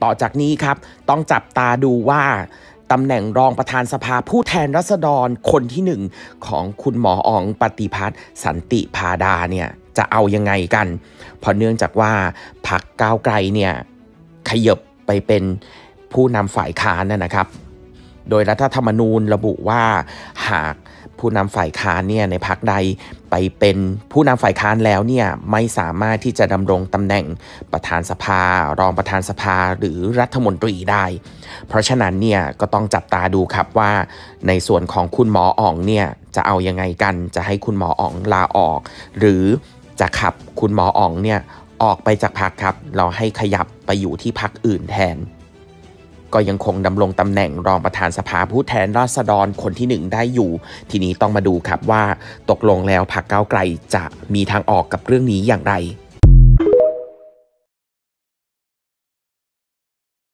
ต่อจากนี้ครับต้องจับตาดูว่าตำแหน่งรองประธานสภาผู้แทนราษฎรคนที่1ของคุณหมออ๋องปฏิพัฒน์สันติพาดาเนี่ยจะเอายังไงกันเพราะเนื่องจากว่าพรรคก้าวไกลเนี่ยขยับไปเป็นผู้นำฝ่ายค้านนะครับโดยรัฐธรรมนูญระบุว่าหากผู้นำฝ่ายค้านเนี่ยในพรรคใดไปเป็นผู้นำฝ่ายค้านแล้วเนี่ยไม่สามารถที่จะดำรงตำแหน่งประธานสภารองประธานสภาหรือรัฐมนตรีได้เพราะฉะนั้นเนี่ยก็ต้องจับตาดูครับว่าในส่วนของคุณหมออ๋องเนี่ยจะเอายังไงกันจะให้คุณหมออ๋องลาออกหรือจะขับคุณหมออ๋องเนี่ยออกไปจากพรรคครับเราให้ขยับไปอยู่ที่พรรคอื่นแทนก็ยังคงดำรงตำแหน่งรองประธานสภาผู้แทนราษฎรคนที่1ได้อยู่ทีนี้ต้องมาดูครับว่าตกลงแล้วพรรคก้าวไกลจะมีทางออกกับเรื่องนี้อย่างไร